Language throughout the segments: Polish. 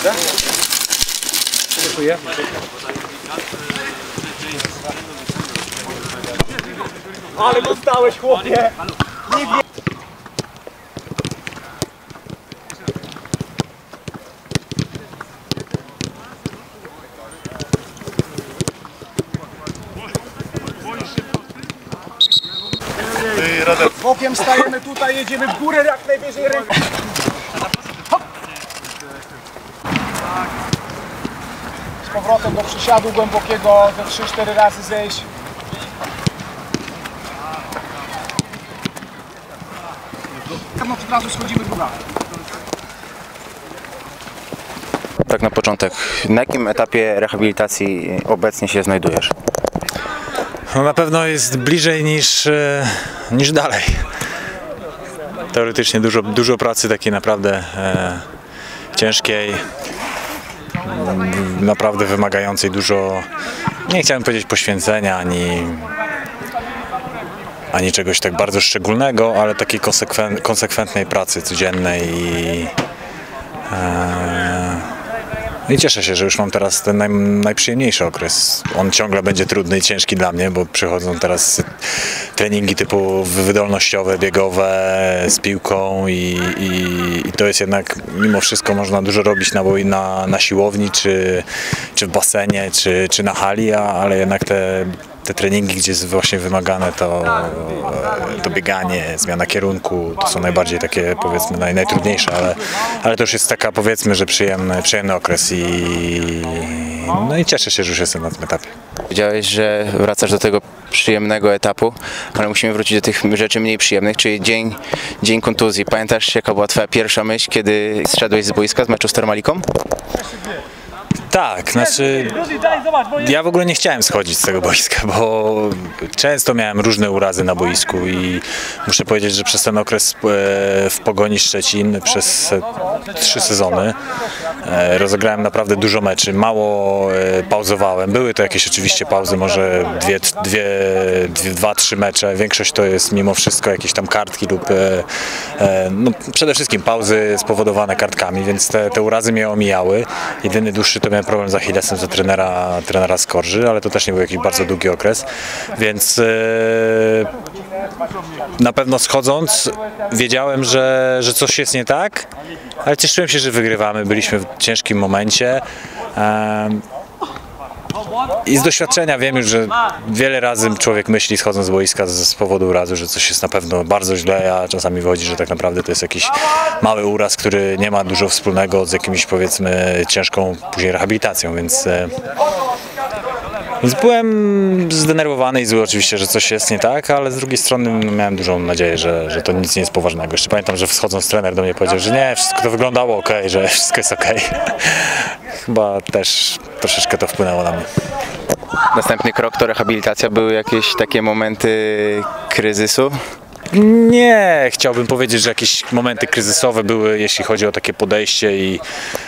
dobrze? Dziękuję. Ale dostałeś, chłopie! Bokiem stajemy tutaj, jedziemy w górę jak najwyżej ręką. Z powrotem do przysiadu głębokiego, ze 3-4 razy zejść. Od razu schodzimy druga. Tak na początek, na jakim etapie rehabilitacji obecnie się znajdujesz? No na pewno jest bliżej niż dalej. Teoretycznie dużo pracy takiej naprawdę ciężkiej, naprawdę wymagającej dużo, nie chciałem powiedzieć poświęcenia, ani czegoś tak bardzo szczególnego, ale takiej konsekwentnej pracy codziennej i cieszę się, że już mam teraz ten najprzyjemniejszy okres. On ciągle będzie trudny i ciężki dla mnie, bo przychodzą teraz treningi typu wydolnościowe, biegowe, z piłką i to jest jednak, mimo wszystko można dużo robić na siłowni, czy w basenie, czy na hali, ale jednak te treningi, gdzie jest właśnie wymagane to bieganie, zmiana kierunku, to są najbardziej takie, powiedzmy, najtrudniejsze, ale to już jest taka, powiedzmy, że przyjemny okres no i cieszę się, że już jestem na tym etapie. Powiedziałeś, że wracasz do tego przyjemnego etapu, ale musimy wrócić do tych rzeczy mniej przyjemnych, czyli dzień kontuzji. Pamiętasz, jaka była twoja pierwsza myśl, kiedy zszedłeś z boiska, z meczu z Termaliką? Tak, znaczy ja w ogóle nie chciałem schodzić z tego boiska, bo często miałem różne urazy na boisku i muszę powiedzieć, że przez ten okres w Pogoni Szczecin, przez 3 sezony rozegrałem naprawdę dużo meczy, mało pauzowałem, były to jakieś oczywiście pauzy, może 2-3 mecze, większość to jest mimo wszystko jakieś tam kartki lub no, przede wszystkim pauzy spowodowane kartkami, więc te urazy mnie omijały. Jedyny dłuższy to miałem problem z Achillesem, ze trenera Skorży, ale to też nie był jakiś bardzo długi okres, więc na pewno schodząc wiedziałem, że coś jest nie tak, ale cieszyłem się, że wygrywamy, byliśmy w ciężkim momencie. I z doświadczenia wiem już, że wiele razy człowiek myśli, schodząc z boiska z powodu urazu, że coś jest na pewno bardzo źle, a czasami wychodzi, że tak naprawdę to jest jakiś mały uraz, który nie ma dużo wspólnego z jakimś, powiedzmy, ciężką później rehabilitacją, więc byłem zdenerwowany i zły oczywiście, że coś jest nie tak, ale z drugiej strony miałem dużą nadzieję, że to nic nie jest poważnego. Jeszcze pamiętam, że schodząc trener do mnie powiedział, że nie, wszystko to wyglądało ok, że wszystko jest ok. Chyba też troszeczkę to wpłynęło na mnie. Następny krok to rehabilitacja. Były jakieś takie momenty kryzysu? Nie, chciałbym powiedzieć, że jakieś momenty kryzysowe były, jeśli chodzi o takie podejście i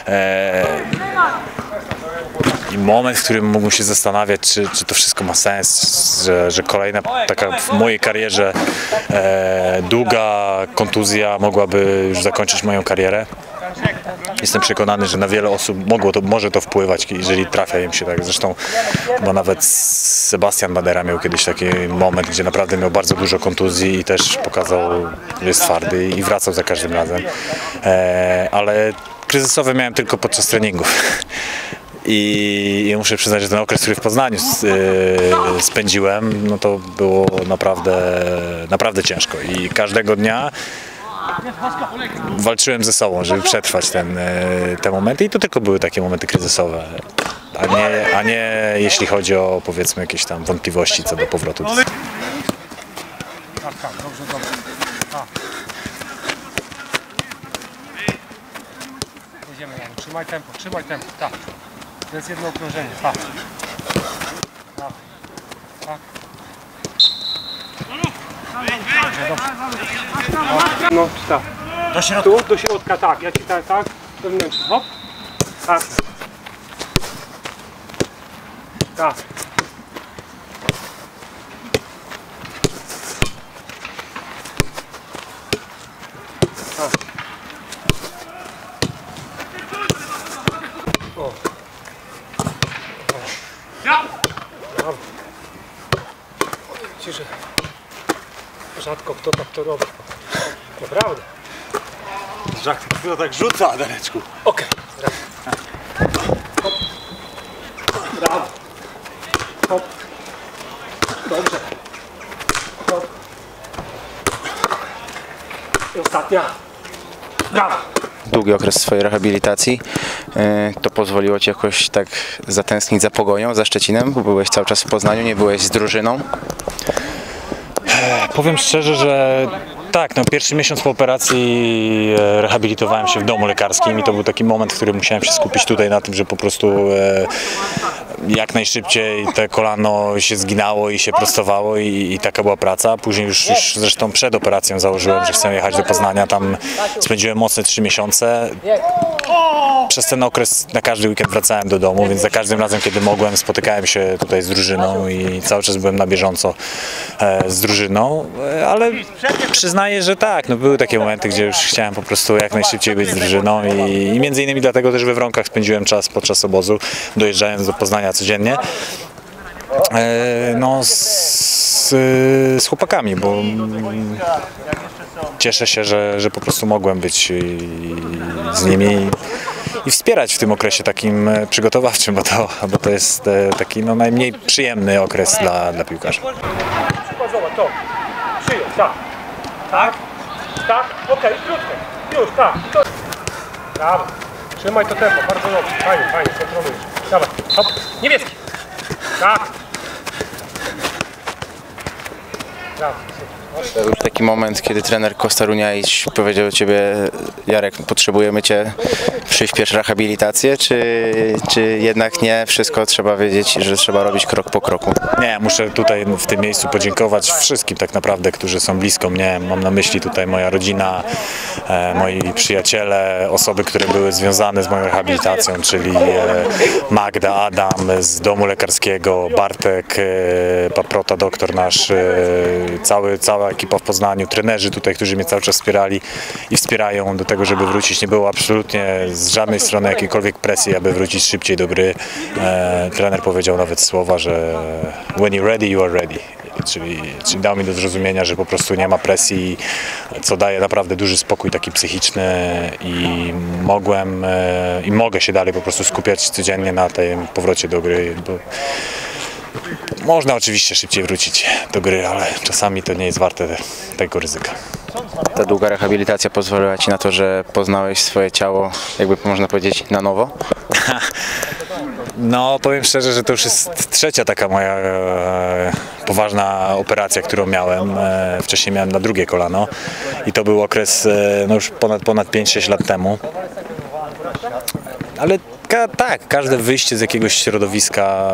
moment, w którym mógłbym się zastanawiać, czy to wszystko ma sens, że kolejna taka w mojej karierze długa kontuzja mogłaby już zakończyć moją karierę. Jestem przekonany, że na wiele osób może to wpływać, jeżeli trafia im się tak. Zresztą chyba nawet Sebastian Badera miał kiedyś taki moment, gdzie naprawdę miał bardzo dużo kontuzji i też pokazał, że jest twardy i wracał za każdym razem. Ale kryzysowe miałem tylko podczas treningów. I muszę przyznać, że ten okres, który w Poznaniu spędziłem, no to było naprawdę ciężko i każdego dnia walczyłem ze sobą, żeby przetrwać te momenty i to tylko były takie momenty kryzysowe, a nie jeśli chodzi o, powiedzmy, jakieś tam wątpliwości co do powrotu. Tak, dobrze. Jedziemy, Jan. Trzymaj tempo, tak. To jest jedno okrążenie, tak. No, tak. Do środka. Tu, do środka, tak. Ja ci tak, wewnętrznie, hop. Tak. Tak. rzadko kto tak to robi. Naprawdę. Rzadko kto tak rzuca, Dareczku. Okej. Hop. Brawo. Hop. Dobrze. Hop. I ostatnia. Brawo. Długi okres swojej rehabilitacji. To pozwoliło Ci jakoś tak zatęsknić za Pogonią, za Szczecinem, bo byłeś cały czas w Poznaniu, nie byłeś z drużyną. Powiem szczerze, że tak, no pierwszy miesiąc po operacji rehabilitowałem się w domu lekarskim i to był taki moment, w którym musiałem się skupić tutaj na tym, że po prostu jak najszybciej te kolano się zginało i się prostowało i taka była praca. Później już zresztą przed operacją założyłem, że chcę jechać do Poznania, tam spędziłem mocne 3 miesiące. Przez ten okres na każdy weekend wracałem do domu, więc za każdym razem, kiedy mogłem, spotykałem się tutaj z drużyną i cały czas byłem na bieżąco z drużyną, ale przyznaję, że tak, no były takie momenty, gdzie już chciałem po prostu jak najszybciej być z drużyną i między innymi dlatego też we Wronkach spędziłem czas podczas obozu, dojeżdżając do Poznania codziennie. No z chłopakami, bo cieszę się, że po prostu mogłem być z nimi i wspierać w tym okresie takim przygotowawczym, bo to jest taki no, najmniej przyjemny okres dla piłkarza. Przykładowo to. Przyjąć, tak. Tak? Tak? Okej, krótko. Już, tak. To... Brawo. Trzymaj to tempo, bardzo dobrze. Fajnie, fajnie, kontrolujesz. Dawaj, hop. Niebieski. Tak. Brawo. To był taki moment, kiedy trener Kostaruniaić powiedział do Ciebie: Jarek, potrzebujemy Cię, przyspiesz rehabilitację, czy jednak nie, wszystko trzeba wiedzieć, że trzeba robić krok po kroku? Nie, muszę tutaj w tym miejscu podziękować wszystkim tak naprawdę, którzy są blisko mnie. Mam na myśli tutaj moja rodzina, moi przyjaciele, osoby, które były związane z moją rehabilitacją, czyli Magda, Adam z domu lekarskiego, Bartek, Paprota, doktor nasz, cała ekipa w Poznaniu, trenerzy tutaj, którzy mnie cały czas wspierali i wspierają do tego, żeby wrócić. Nie było absolutnie z żadnej strony jakiejkolwiek presji, aby wrócić szybciej do gry. Trener powiedział nawet słowa, że when you're ready, you are ready. Czyli dał mi do zrozumienia, że po prostu nie ma presji, co daje naprawdę duży spokój taki psychiczny i mogę się dalej po prostu skupiać codziennie na tym powrocie do gry. Bo można oczywiście szybciej wrócić do gry, ale czasami to nie jest warte tego ryzyka. Ta długa rehabilitacja pozwoliła Ci na to, że poznałeś swoje ciało, jakby można powiedzieć, na nowo? No, powiem szczerze, że to już jest trzecia taka moja poważna operacja, którą miałem. Wcześniej miałem na drugie kolano i to był okres no już ponad 5-6 lat temu. Ale tak, każde wyjście z jakiegoś środowiska,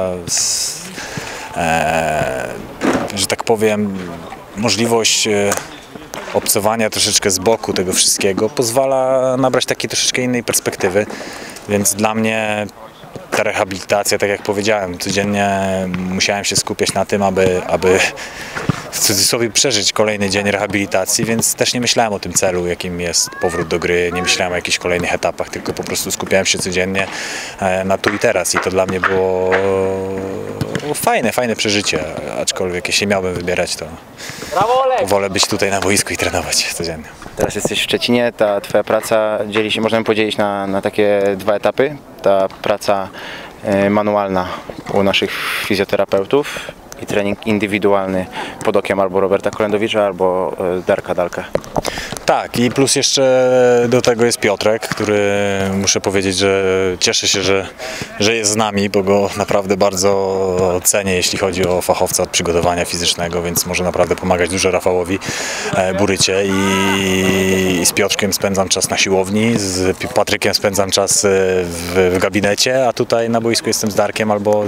że tak powiem, możliwość obcowania troszeczkę z boku tego wszystkiego pozwala nabrać takiej troszeczkę innej perspektywy, więc dla mnie ta rehabilitacja, tak jak powiedziałem, codziennie musiałem się skupiać na tym, aby w cudzysłowie przeżyć kolejny dzień rehabilitacji, więc też nie myślałem o tym celu, jakim jest powrót do gry, nie myślałem o jakichś kolejnych etapach, tylko po prostu skupiałem się codziennie na tu i teraz i to dla mnie było fajne przeżycie, aczkolwiek jeśli miałbym wybierać, to wolę być tutaj na boisku i trenować codziennie. Teraz jesteś w Szczecinie, ta Twoja praca dzieli się, możemy podzielić na takie 2 etapy. Ta praca manualna u naszych fizjoterapeutów i trening indywidualny pod okiem albo Roberta Kolendowicza, albo Darka Dalkę. Tak, i plus jeszcze do tego jest Piotrek, który muszę powiedzieć, że cieszę się, że jest z nami, bo go naprawdę bardzo cenię, jeśli chodzi o fachowca od przygotowania fizycznego, więc może naprawdę pomagać dużo Rafałowi Burycie i z Piotrkiem spędzam czas na siłowni, z Patrykiem spędzam czas w gabinecie, a tutaj na boisku jestem z Darkiem albo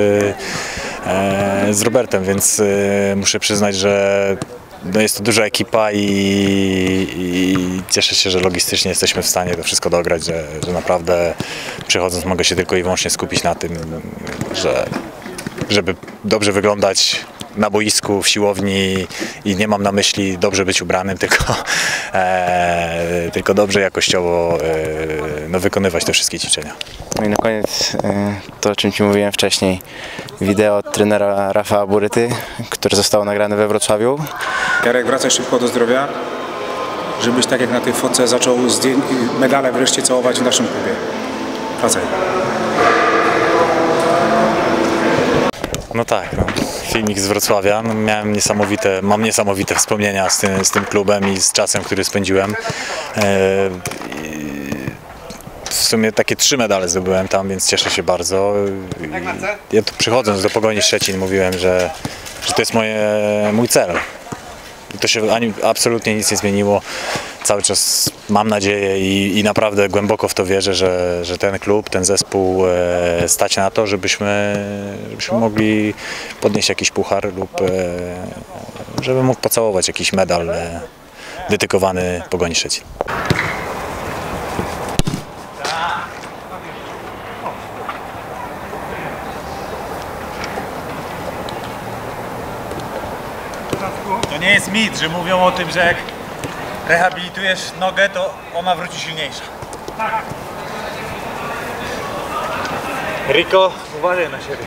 z Robertem, więc muszę przyznać, że no jest to duża ekipa i cieszę się, że logistycznie jesteśmy w stanie to wszystko dograć, że naprawdę przychodząc mogę się tylko i wyłącznie skupić na tym, żeby dobrze wyglądać na boisku, w siłowni i nie mam na myśli dobrze być ubranym, tylko dobrze jakościowo no, wykonywać te wszystkie ćwiczenia. No i na koniec to, o czym Ci mówiłem wcześniej. Wideo od trenera Rafała Buryty, które zostało nagrane we Wrocławiu. Jarek, wracaj szybko do zdrowia, żebyś tak jak na tej fotce zaczął medale wreszcie całować w naszym klubie. Wracaj. No tak, no. Filmik z Wrocławia. No, mam niesamowite wspomnienia z tym klubem i z czasem, który spędziłem. W sumie takie 3 medale zdobyłem tam, więc cieszę się bardzo. Ja tu przychodząc do Pogoni Szczecin mówiłem, że to jest mój cel. I to się absolutnie nic nie zmieniło. Cały czas mam nadzieję i naprawdę głęboko w to wierzę, że ten klub, ten zespół stać na to, żebyśmy mogli podnieść jakiś puchar lub żeby mógł pocałować jakiś medal dedykowany Pogoni Szczecin. To nie jest mit, że mówią o tym, że jak rehabilitujesz nogę, to ona wróci silniejsza. Rico, uważaj na siebie.